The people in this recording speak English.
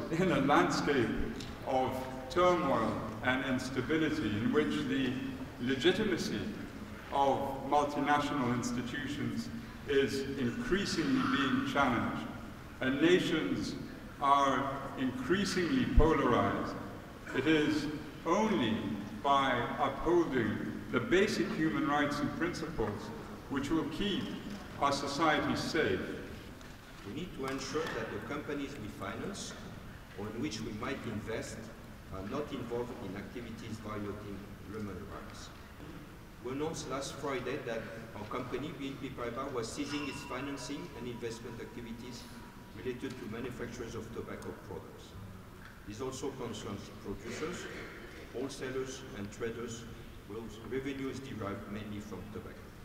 in a landscape of turmoil and instability in which the legitimacy of multinational institutions is increasingly being challenged, and nations are increasingly polarized, it is only by upholding the basic human rights and principles which will keep our societies safe. We need to ensure that the companies we finance or in which we might invest are not involved in activities violating human rights. We announced last Friday that our company, BNP Paribas, was ceasing its financing and investment activities related to manufacturers of tobacco products. This also concerns producers, wholesalers, and traders whose revenue is derived mainly from tobacco.